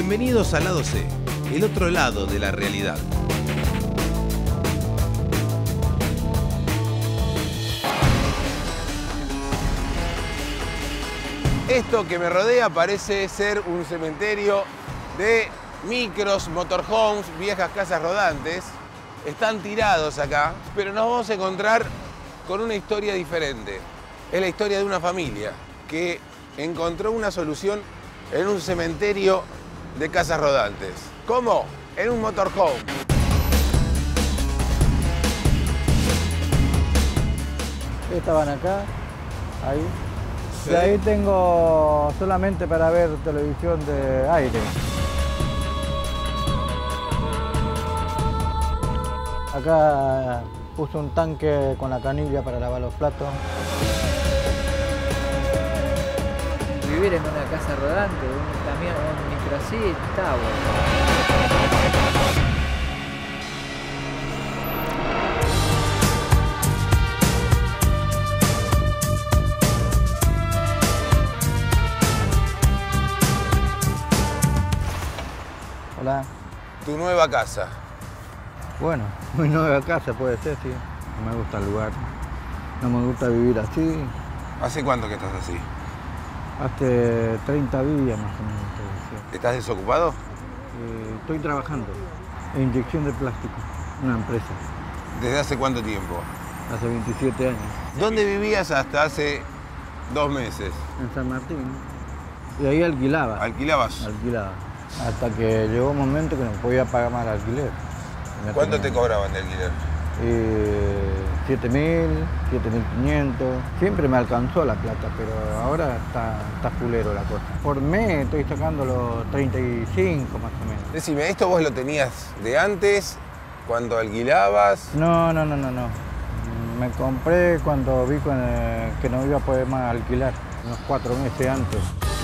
Bienvenidos al lado C, el otro lado de la realidad. Esto que me rodea parece ser un cementerio de micros, motorhomes, viejas casas rodantes. Están tirados acá, pero nos vamos a encontrar con una historia diferente. Es la historia de una familia que encontró una solución en un cementerio de casas rodantes. ¿Cómo? En un motorhome. Estaban acá, ahí. Sí. Y ahí tengo solamente para ver televisión de aire. Acá puse un tanque con la canilla para lavar los platos. Vivir en una casa rodante, un camión, un micro así, está bueno. Hola. Tu nueva casa. Bueno, muy nueva casa puede ser, sí. No me gusta el lugar. No me gusta vivir así. ¿Hace cuánto que estás así? Hace 30 días más o menos. Sí. ¿Estás desocupado? Estoy trabajando en inyección de plástico, una empresa, ¿Desde hace cuánto tiempo? hace 27 años, ¿Dónde vivías hasta hace 2 meses? en San Martín. Y ahí alquilaba. ¿Alquilabas? Alquilaba. Hasta que llegó un momento que no podía pagar más el alquiler. Me ¿Cuánto te tenía- cobraban de alquiler? 7.000, 7.500. Siempre me alcanzó la plata, pero ahora está fulero la cosa. Por mes estoy sacando los 35 más o menos. Decime, ¿esto vos lo tenías de antes, cuando alquilabas? No. Me compré cuando vi que no iba a poder más alquilar, unos 4 meses antes.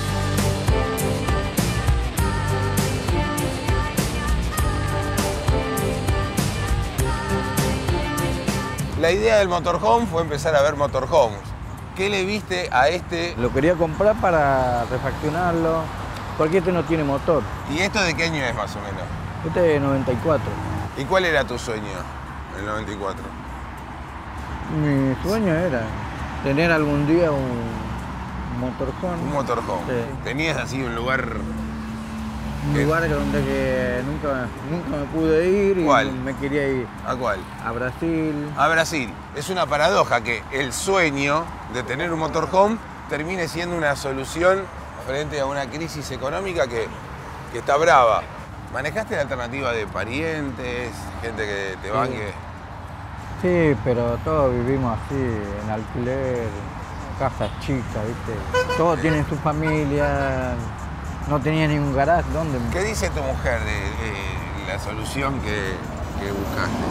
La idea del motorhome fue empezar a ver motorhomes. ¿Qué le viste a este? Lo quería comprar para refaccionarlo, porque este no tiene motor. ¿Y esto de qué año es más o menos? Este es 94. ¿Y cuál era tu sueño en el 94? Mi sueño era tener algún día un motorhome. Un motorhome. Sí. ¿Tenías así un lugar? Un lugar donde que nunca me pude ir y ¿Cuál? me quería ir ¿A cuál? a Brasil. A Brasil. Es una paradoja que el sueño de tener un motorhome termine siendo una solución frente a una crisis económica que está brava. ¿Manejaste la alternativa de parientes, gente que te banque? Sí, pero todos vivimos así, en alquiler, casas chicas, ¿viste? Todos tienen su familia, no tenía ni un garaje, ¿dónde? ¿Qué dice tu mujer de la solución que buscaste?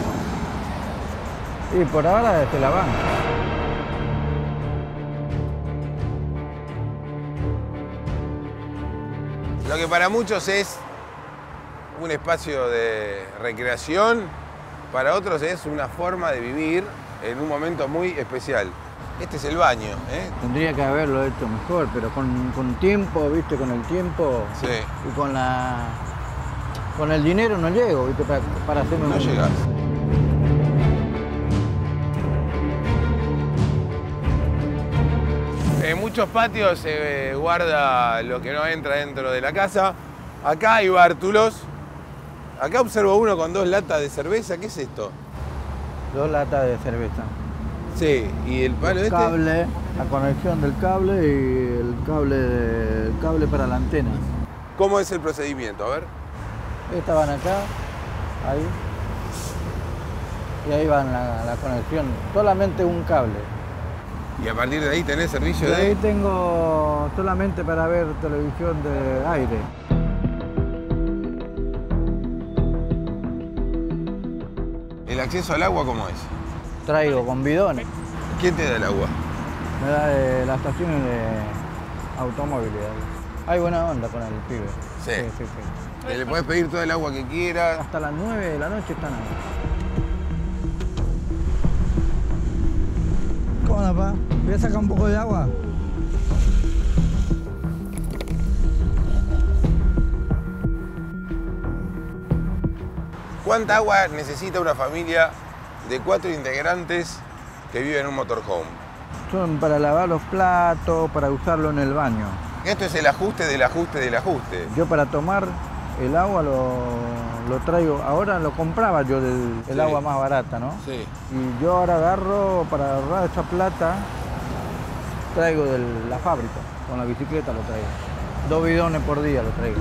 Y por ahora se la banca. Lo que para muchos es un espacio de recreación, para otros es una forma de vivir en un momento muy especial. Este es el baño, ¿eh? Tendría que haberlo hecho mejor, pero con tiempo, ¿viste? Con el tiempo Sí. y con el dinero no llego, ¿viste? Para hacerme No un... llegás. En muchos patios se guarda lo que no entra dentro de la casa. Acá hay bártulos. Acá observo uno con 2 latas de cerveza. ¿Qué es esto? 2 latas de cerveza. Sí, y el palo Los este. cables, la conexión del cable y el cable para la antena. ¿Cómo es el procedimiento? A ver. Estaban acá, ahí. Y ahí van la conexión. Solamente un cable. Y a partir de ahí tenés Y servicio ahí de... tengo solamente para ver televisión de aire. ¿El acceso al agua cómo es? Traigo con bidones. ¿Quién te da el agua? Me da de las estaciones de automóviles. Hay buena onda con el pibe. Sí. Sí. Le podés pedir todo el agua que quieras. Hasta las 9 de la noche están ahí. ¿Cómo anda, pa? ¿Voy a sacar un poco de agua? ¿Cuánta agua necesita una familia de 4 integrantes que vive en un motorhome? Son para lavar los platos, para usarlo en el baño. Esto es el ajuste del ajuste del ajuste. Yo para tomar el agua lo traigo, ahora lo compraba yo el agua más barata, ¿no? Sí. Y yo ahora agarro, para ahorrar esa plata, traigo de la fábrica, con la bicicleta lo traigo. 2 bidones por día lo traigo.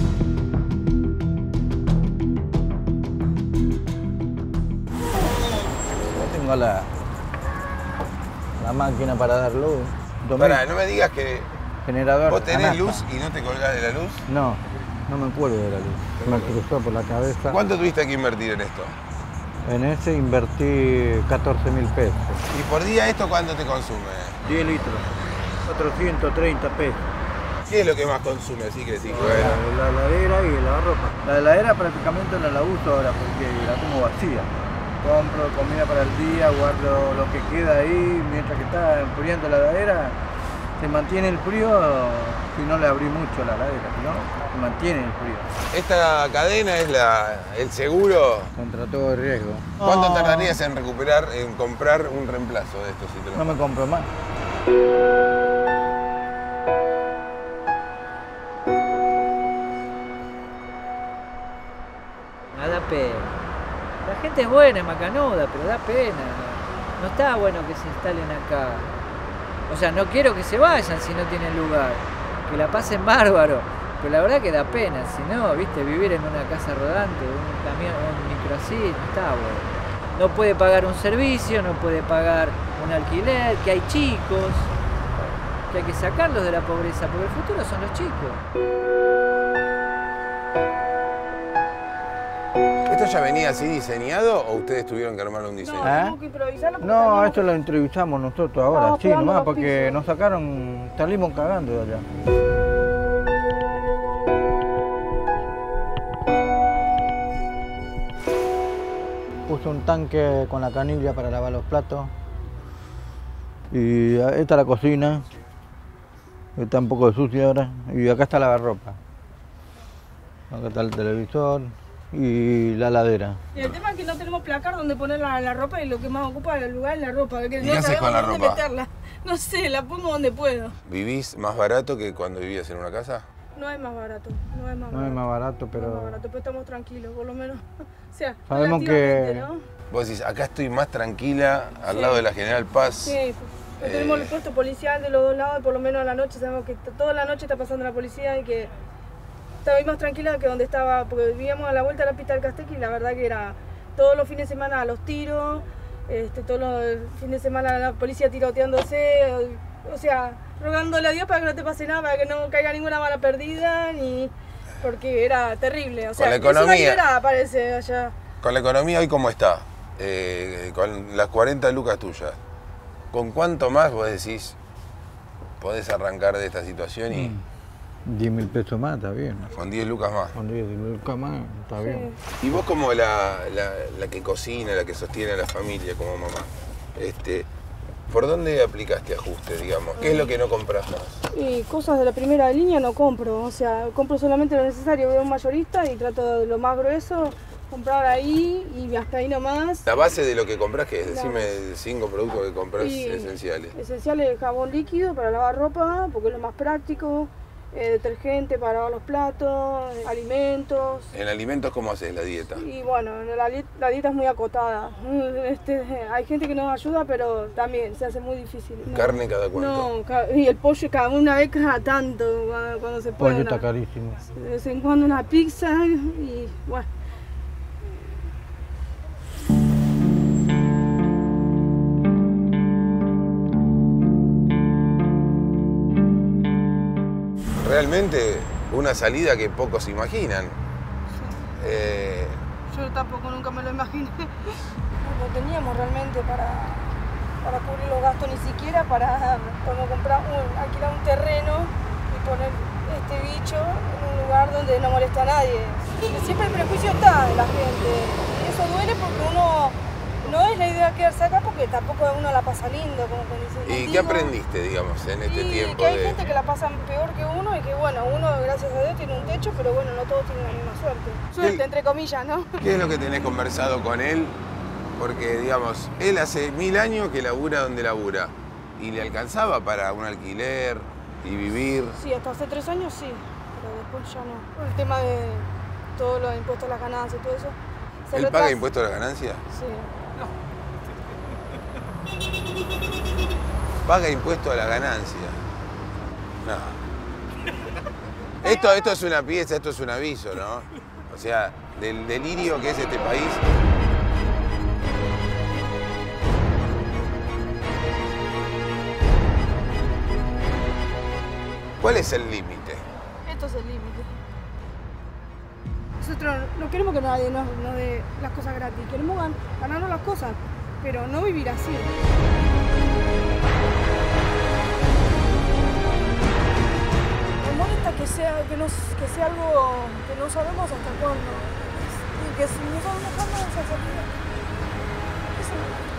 Yo tengo la máquina para dar luz. Pará, no me digas que Generador. vos tenés Anaspa. luz y no te colgás de la luz. No, no me cuelgo de la luz. Me cruzó por la cabeza. ¿Cuánto tuviste que invertir en esto? En ese invertí 14.000 pesos. ¿Y por día esto cuánto te consume? 10 litros, 430 pesos. ¿Qué es lo que más consume? Así que decís, bueno. La heladera y el lavarropa. La heladera prácticamente no la uso ahora porque la tengo vacía. Compro comida para el día, guardo lo que queda ahí, mientras que está enfriando la heladera, se mantiene el frío si no le abrí mucho la heladera, si no, se mantiene el frío. Esta cadena es el seguro. Contra todo riesgo. ¿Cuánto tardarías en comprar un reemplazo de esto? Si te lo No me compro más. Da pena. La gente es buena, es macanuda, pero da pena. No está bueno que se instalen acá. O sea, no quiero que se vayan si no tienen lugar. Que la pasen bárbaro. Pero la verdad que da pena. Si no, viste, vivir en una casa rodante, un camión, un micro así, no está bueno. No puede pagar un servicio, no puede pagar un alquiler, que hay chicos. Que hay que sacarlos de la pobreza, porque el futuro son los chicos. ¿Esto ya venía así diseñado o ustedes tuvieron que armar un diseño? No, tuvimos que improvisarlo porque No, teníamos esto lo entrevistamos nosotros ahora, Estábamos sí, pegando nomás los porque pisos. nos sacaron, salimos cagando de allá. Puse un tanque con la canilla para lavar los platos. Y esta es la cocina. Está un poco sucia ahora. Y acá está la lavarropa. Acá está el televisor y la heladera. Y el tema es que no tenemos placar donde poner la ropa y lo que más ocupa el lugar es la ropa. Que ¿Y no qué haces con la sabemos dónde ropa? meterla. No sé, la pongo donde puedo. ¿Vivís más barato que cuando vivías en una casa? No es más barato, no es más No barato. es más barato, No es más pero barato, pero estamos tranquilos, por lo menos. O sea, Sabemos relativamente, que- ¿no? Vos decís, acá estoy más tranquila al Sí. lado de la General Paz. Sí, tenemos el puesto policial de los dos lados y por lo menos a la noche sabemos que toda la noche está pasando la policía y que estaba más tranquila que donde estaba, porque vivíamos a la vuelta de la pista del Castequi y la verdad que era todos los fines de semana a los tiros, todos los fines de semana la policía tiroteándose, o sea, rogándole a Dios para que no te pase nada, para que no caiga ninguna bala perdida, ni porque era terrible, o sea, Con la es una economía. liberada parece allá. Con la economía hoy, ¿cómo está? Con las 40 lucas tuyas, ¿con cuánto más vos decís podés arrancar de esta situación y 10.000 pesos más está bien. con 10 lucas más? Con 10 lucas más está bien. Y vos como la que cocina, la que sostiene a la familia como mamá, ¿por dónde aplicaste ajuste, digamos? ¿Qué es lo que no compras más? Y cosas de la primera línea no compro, o sea, compro solamente lo necesario, voy a un mayorista y trato de lo más grueso, comprar ahí y hasta ahí nomás. La base de lo que compras, que es, La decime base. 5 productos que compras Y esenciales. Esenciales, jabón líquido para lavar ropa, porque es lo más práctico, detergente para lavar los platos, alimentos. En alimentos, ¿cómo haces la dieta? Y bueno, la dieta es muy acotada. Hay gente que nos ayuda, pero también se hace muy difícil. No. ¿Carne cada cuánto? No, y el pollo cada una vez cada tanto, cuando se puede. Pollo está carísimo. De vez en cuando una pizza y bueno. Realmente una salida que pocos imaginan. Yo tampoco nunca me lo imaginé. No teníamos realmente para cubrir los gastos, ni siquiera para comprar alquilar un terreno y poner este bicho en un lugar donde no molesta a nadie. Siempre el prejuicio está de la gente y eso duele porque uno no es la idea a quedarse acá porque tampoco uno la pasa lindo, como que dice. ¿Y qué aprendiste, digamos, en este tiempo? Que hay gente que la pasa peor que uno y que, bueno, uno, gracias a Dios, tiene un techo, pero bueno, no todos tienen la misma suerte. Suerte, entre comillas, ¿no? ¿Qué es lo que tenés conversado con él? Porque, digamos, él hace 1000 años que labura donde labura. ¿Y le alcanzaba para un alquiler y vivir? Sí, hasta hace 3 años sí, pero después ya no. Por el tema de todos los impuestos a las ganancias y todo eso. ¿Él paga impuestos a la ganancia? Sí. Paga impuesto a la ganancia. No. Esto es una pieza, esto es un aviso, ¿no? O sea, del delirio que es este país. ¿Cuál es el límite? Esto es el límite. Nosotros no queremos que nadie nos dé las cosas gratis, queremos ganarnos las cosas, pero no vivir así. Me molesta que sea algo que no sabemos hasta cuándo. Y que si no sabemos cuándo vamos a salir. Eso me molesta.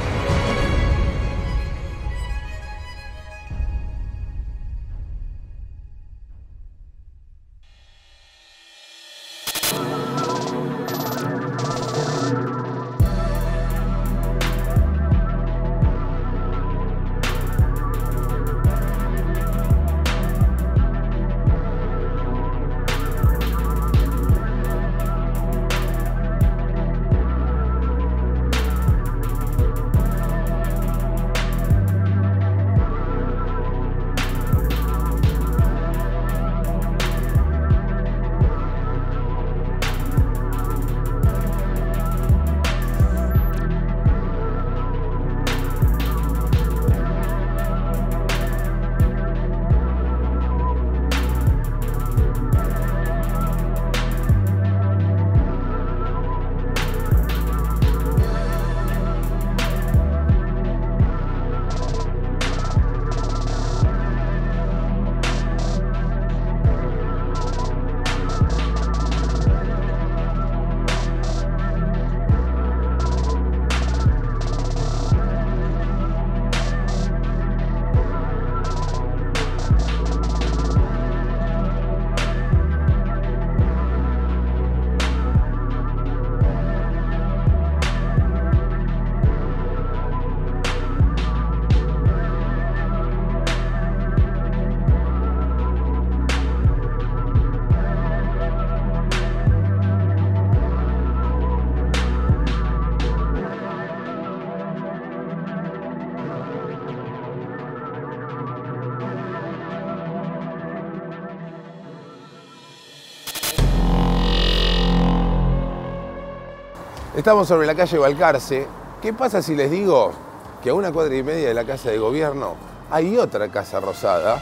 Estamos sobre la calle Balcarce. ¿Qué pasa si les digo que a 1,5 cuadras de la Casa de Gobierno hay otra Casa Rosada?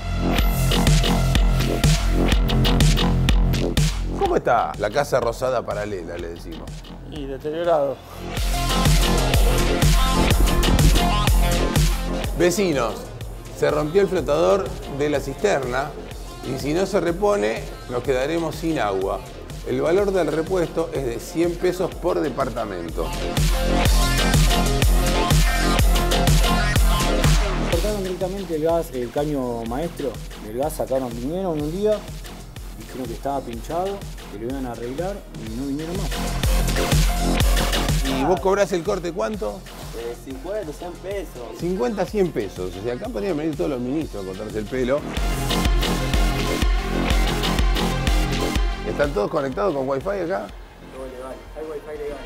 ¿Cómo está la Casa Rosada paralela, le decimos? Y deteriorado. Vecinos, se rompió el flotador de la cisterna y si no se repone nos quedaremos sin agua. El valor del repuesto es de 100 pesos por departamento. Cortaron directamente el gas, el caño maestro del gas, vinieron un día, dijeron que estaba pinchado, que lo iban a arreglar y no vinieron más. ¿Y vos cobrás el corte cuánto? 50, 100 pesos. 50, 100 pesos. O sea, acá podrían venir todos los ministros a cortarse el pelo. ¿Están todos conectados con Wi-Fi acá? Todo legal, hay Wi-Fi legal.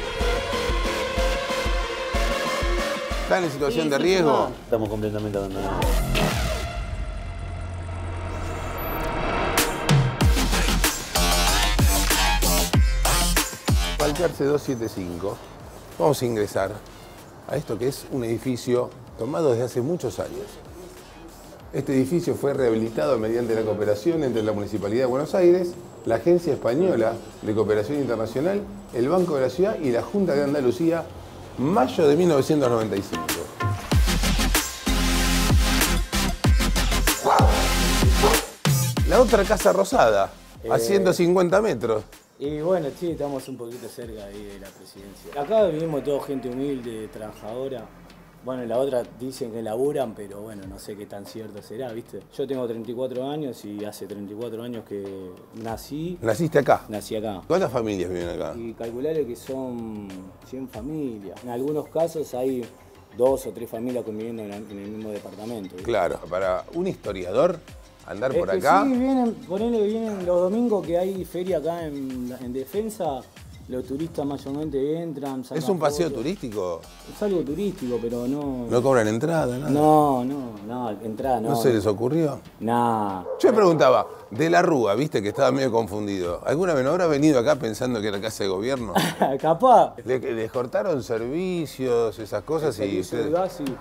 ¿Están en situación de riesgo? No, estamos completamente abandonados. Balcarce 275. Vamos a ingresar a esto que es un edificio tomado desde hace muchos años. Este edificio fue rehabilitado mediante la cooperación entre la Municipalidad de Buenos Aires, la Agencia Española de Cooperación Internacional, el Banco de la Ciudad y la Junta de Andalucía, mayo de 1995. La otra Casa Rosada, a 150 metros. Y bueno, sí, estamos un poquito cerca ahí de la presidencia. Acá vivimos toda gente humilde, trabajadora. Bueno, la otra dicen que laburan, pero bueno, no sé qué tan cierto será, ¿viste? Yo tengo 34 años y hace 34 años que nací. ¿Naciste acá? Nací acá. ¿Cuántas familias viven acá? Y calcularle que son 100 familias. En algunos casos hay 2 o 3 familias conviviendo en el mismo departamento, ¿viste? Claro, para un historiador andar por que acá. Sí, vienen los domingos que hay feria acá en Defensa. Los turistas mayormente entran, sacan ¿Es un paseo fotos. turístico? Es algo turístico, pero no... ¿No cobran entrada, nada? No, entrada no. ¿No se les ocurrió? Nah. Yo me preguntaba, de la Rúa, viste que estaba medio confundido. ¿Alguna vez no habrá venido acá pensando que era casa de gobierno? Capaz. Les cortaron servicios, esas cosas y Servicio de ustedes... gas, sí.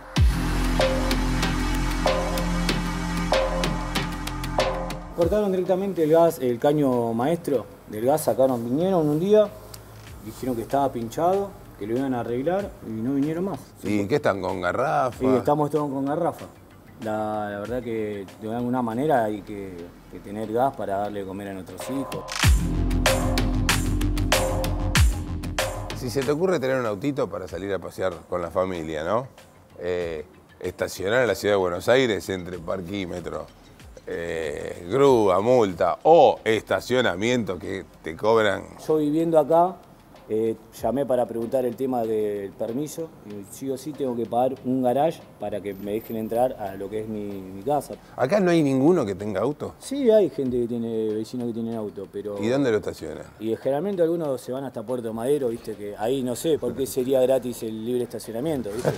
Cortaron directamente el gas, el caño maestro del gas, vinieron un día, dijeron que estaba pinchado, que lo iban a arreglar y no vinieron más. ¿Y qué están con garrafa? Y estamos todos con garrafa. La verdad que de alguna manera hay que tener gas para darle de comer a nuestros hijos. Si se te ocurre tener un autito para salir a pasear con la familia, ¿no? Estacionar en la ciudad de Buenos Aires entre parquímetro, grúa, multa o estacionamiento que te cobran. Yo viviendo acá, llamé para preguntar el tema del permiso y sí o sí tengo que pagar un garage para que me dejen entrar a lo que es mi casa. ¿Acá no hay ninguno que tenga auto? Sí, hay gente que tiene, vecinos que tienen auto, pero... ¿Y dónde lo estacionan? Y generalmente algunos se van hasta Puerto Madero, viste, que ahí no sé por qué sería gratis el libre estacionamiento, viste.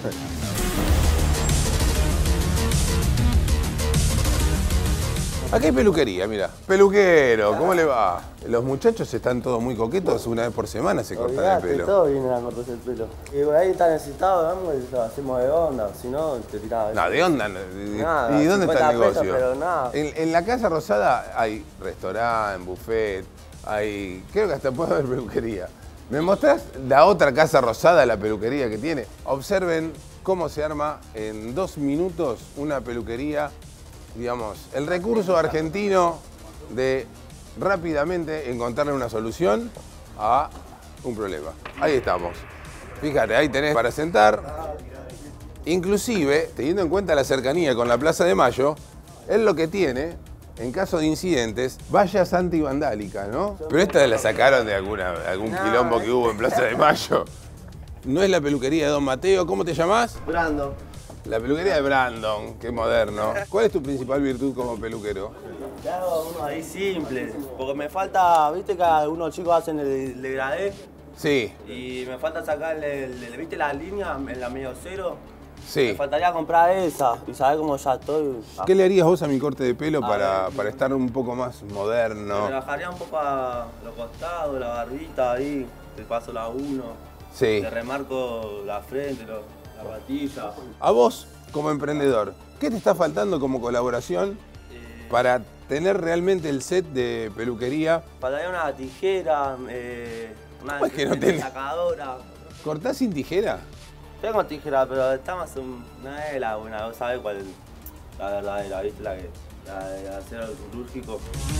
Acá hay peluquería, mira. Peluquero, ¿cómo le va? Los muchachos están todos muy coquetos, una vez por semana se cortan el pelo. Todos vienen a cortarse el pelo. Y por ahí está necesitado, vamos, y lo hacemos de onda, si no, te tiraba. No, de onda. Nada, ¿Y dónde está el 50 negocio? pesos, pero nada. En la Casa Rosada hay restaurante, buffet, creo que hasta puede haber peluquería. ¿Me mostrás la otra Casa Rosada, la peluquería que tiene? Observen cómo se arma en 2 minutos una peluquería. Digamos, el recurso argentino de rápidamente encontrarle una solución a un problema. Ahí estamos. Fíjate, ahí tenés para sentar. Inclusive, teniendo en cuenta la cercanía con la Plaza de Mayo, él lo que tiene, en caso de incidentes, vallas antivandálicas, ¿no? Pero esta la sacaron de algún quilombo que hubo en Plaza de Mayo. No es la peluquería de Don Mateo. ¿Cómo te llamás? Brando. La peluquería de Brandon, qué moderno. ¿Cuál es tu principal virtud como peluquero? Le hago uno ahí simple, porque me falta, viste que algunos chicos hacen el degradé Sí, y me falta sacarle, viste la línea en la medio cero. sí. Me faltaría comprar esa y saber cómo ya estoy. ¿Qué le harías vos a mi corte de pelo para estar un poco más moderno? Me bajaría un poco a los costados, la barbita ahí, te paso la 1. Sí. Te remarco la frente, la patilla. A vos, como emprendedor, ¿qué te está faltando como colaboración para tener realmente el set de peluquería? Faltaría una tijera, una ¿Cómo es que no tenés? sacadora. ¿Cortás sin tijera? Tengo tijera, pero está más no es la buena, vos sabés cuál es la verdadera, ¿viste? La de acero quirúrgico.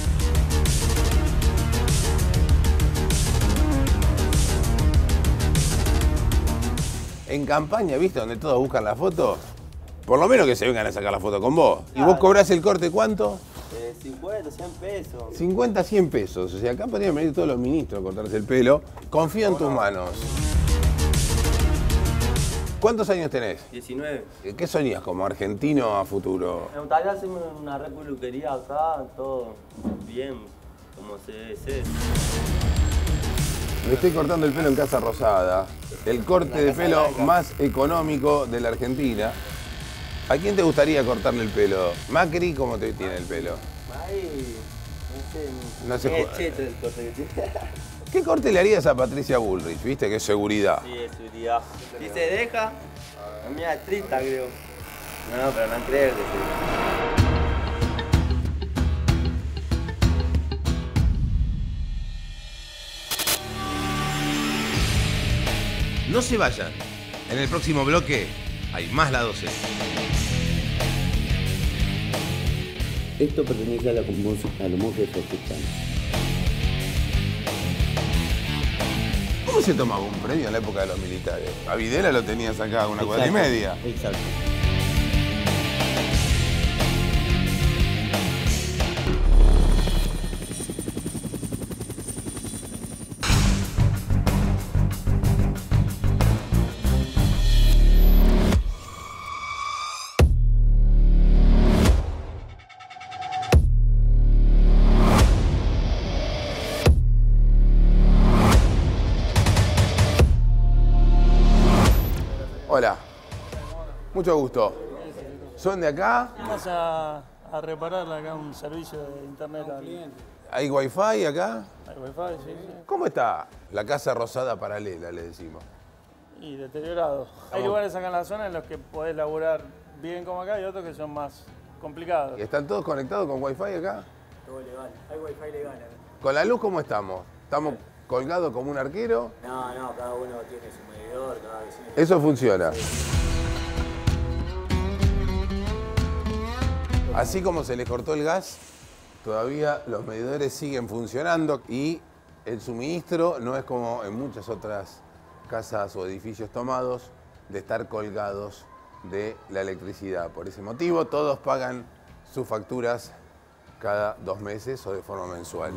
En campaña, ¿viste? Donde todos buscan la foto. Por lo menos que se vengan a sacar la foto con vos. ¿Y vos cobrás el corte cuánto? 50, 100 pesos. 50, 100 pesos. O sea, acá podrían venir todos los ministros a cortarse el pelo. Confío en tus manos. ¿Cuántos años tenés? 19. ¿Qué soñás como argentino a futuro? Me gustaría hacerme una repeluquería acá, todo bien, como se debe ser. Me estoy cortando el pelo en Casa Rosada. El corte de pelo más económico de la Argentina. ¿A quién te gustaría cortarle el pelo? Macri, ¿cómo te tiene el pelo? Ahí, No sé. es cheto el corte que tiene. ¿Qué corte le harías a Patricia Bullrich? ¿Viste? Que es seguridad. Sí, es seguridad. Si se deja, es media estricta, creo. No, pero no creo que sí. No se vayan. En el próximo bloque hay más la 12. Esto pertenece a la música, a los monjes franciscanos. ¿Cómo se tomaba un premio en la época de los militares? A Videla lo tenías acá, una cuadra y media. Exacto. Hola, mucho gusto. ¿Son de acá? Vamos a reparar acá un servicio de internet al cliente. ¿Hay wifi acá? Hay wifi, sí, sí. ¿Cómo está la Casa Rosada paralela, le decimos? Y deteriorado. Hay lugares acá en la zona en los que podés laburar bien como acá y otros que son más complicados. ¿Están todos conectados con wifi acá? Todo legal, hay wifi legal acá. ¿Con la luz cómo estamos? ¿Estamos colgados como un arquero? No, cada uno tiene su medidor, cada vecino. Eso funciona. Así como se les cortó el gas, todavía los medidores siguen funcionando y el suministro no es como en muchas otras casas o edificios tomados de estar colgados de la electricidad. Por ese motivo, todos pagan sus facturas cada 2 meses o de forma mensual.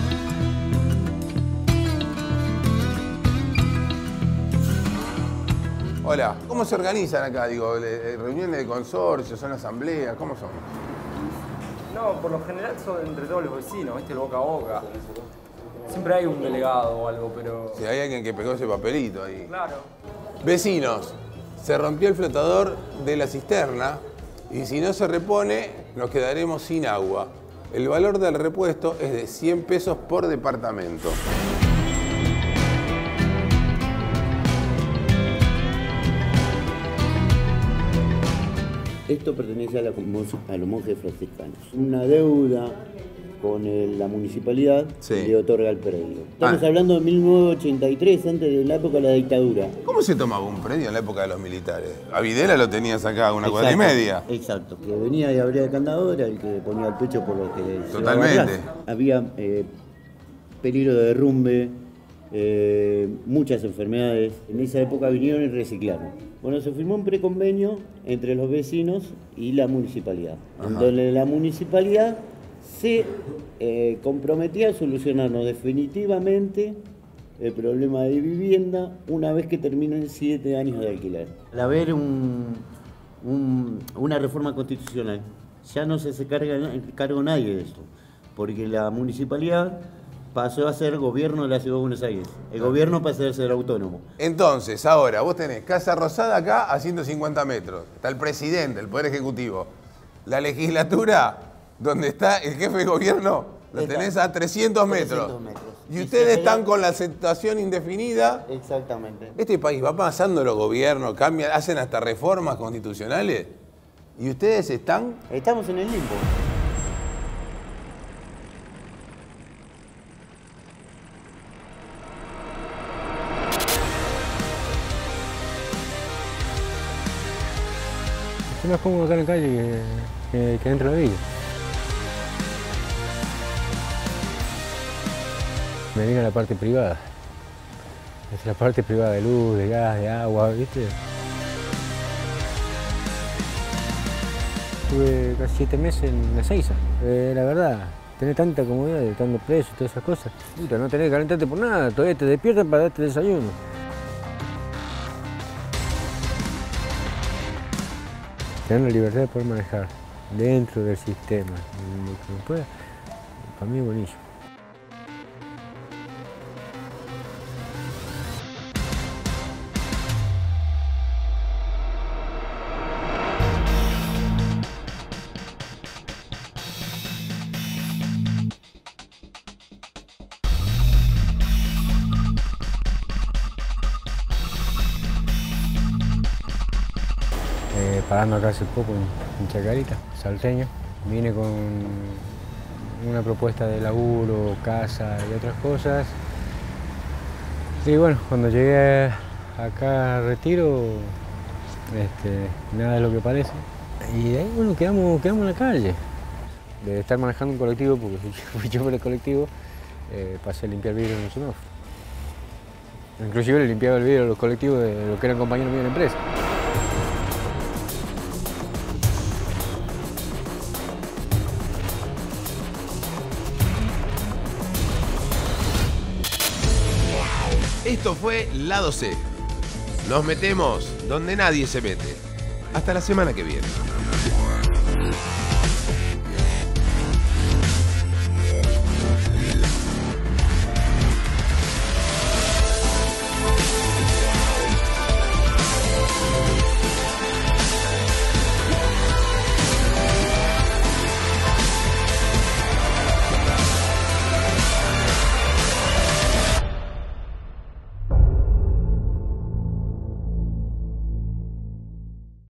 Hola, ¿cómo se organizan acá? Digo, reuniones de consorcio, son asambleas, ¿cómo son? No, por lo general son entre todos los vecinos, ¿viste? El boca a boca. Siempre hay un delegado o algo, pero... Si hay alguien que pegó ese papelito ahí. Claro. Vecinos, se rompió el flotador de la cisterna y si no se repone, nos quedaremos sin agua. El valor del repuesto es de 100 pesos por departamento. Esto pertenece a los monjes franciscanos. Una deuda con la municipalidad le otorga el predio. Estamos hablando de 1983, antes de la época de la dictadura. ¿Cómo se tomaba un predio en la época de los militares? A Videla lo tenías acá, una cuadra y media. Exacto. Que venía y abría el candado, era el que ponía el pecho por lo que... Totalmente. Había peligro de derrumbe, muchas enfermedades. En esa época vinieron y reciclaron. Bueno, se firmó un preconvenio entre los vecinos y la municipalidad, en donde la municipalidad se comprometía a solucionarnos definitivamente el problema de vivienda una vez que terminen 7 años de alquiler. Al haber una reforma constitucional, ya no se cargo nadie de esto, porque la municipalidad pasó a ser gobierno de la Ciudad de Buenos Aires. El gobierno pasó a ser autónomo. Entonces, ahora, vos tenés Casa Rosada acá a 150 metros. Está el presidente, el Poder Ejecutivo. La legislatura, donde está el jefe de gobierno, lo tenés a 300 metros. 300 metros. Y ustedes están con la aceptación indefinida. Exactamente. Este país va pasando los gobiernos, cambian, hacen hasta reformas constitucionales. ¿Y ustedes están? Estamos en el limbo. Estoy más cómodo acá en la calle que dentro de la villa. Me vine a la parte privada. Es la parte privada de luz, de gas, de agua, ¿viste? Estuve casi 7 meses en Ezeiza. La verdad, tener tanta comodidad, estando preso y todas esas cosas. Puta, no tenés que calentarte por nada, todavía te despiertan para darte desayuno. Tener la libertad de poder manejar dentro del sistema, lo que me pueda, para mí es buenísimo. Parando acá hace poco en Chacarita, Salteño. Vine con una propuesta de laburo, casa y otras cosas. Y bueno, cuando llegué acá a Retiro, nada de lo que parece. Y de ahí, bueno, quedamos en la calle. De estar manejando un colectivo, porque fui yo por el colectivo, pasé a limpiar vidrio en el semáforo. Inclusive le limpiaba el vidrio a los colectivos de los que eran compañeros míos de la empresa. Esto fue Lado C. Nos metemos donde nadie se mete. Hasta la semana que viene.